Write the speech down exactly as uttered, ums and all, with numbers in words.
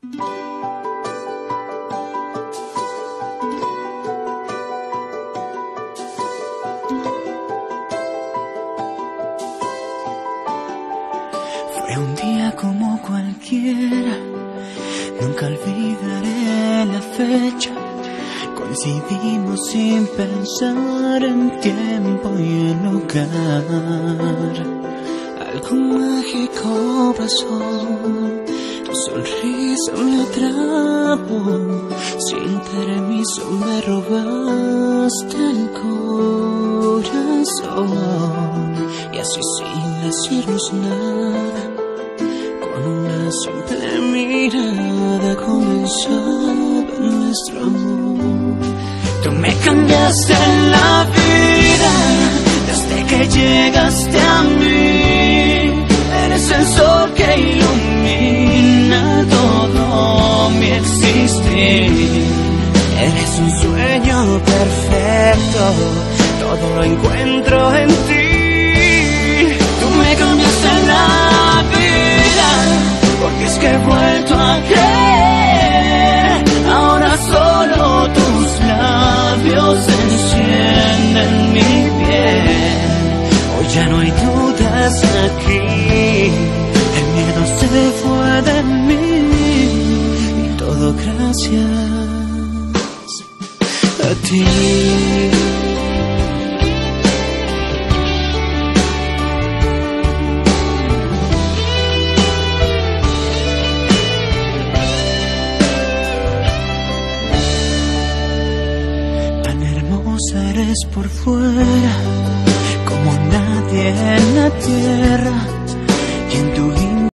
Fue un día como cualquiera, nunca olvidaré la fecha. Coincidimos sin pensar en tiempo y en lugar. Algo mágico pasó, tu sonrisa me atrapó. Sin permiso me robaste el corazón. Y así sin decirnos nada, con una simple mirada comenzaba nuestro amor. Tú me cambiaste la vida desde que llegaste a mí. Eres el sol que ilumina todo mi existir. Eres un sueño perfecto, todo lo encuentro en ti. Tú me cambiaste la vida, porque es que he vuelto a creer. Ahora solo tus labios encienden mi piel. Hoy ya no hay dudas aquí, el miedo se fue de mí. Y todo gracias a ti. Eres por fuera,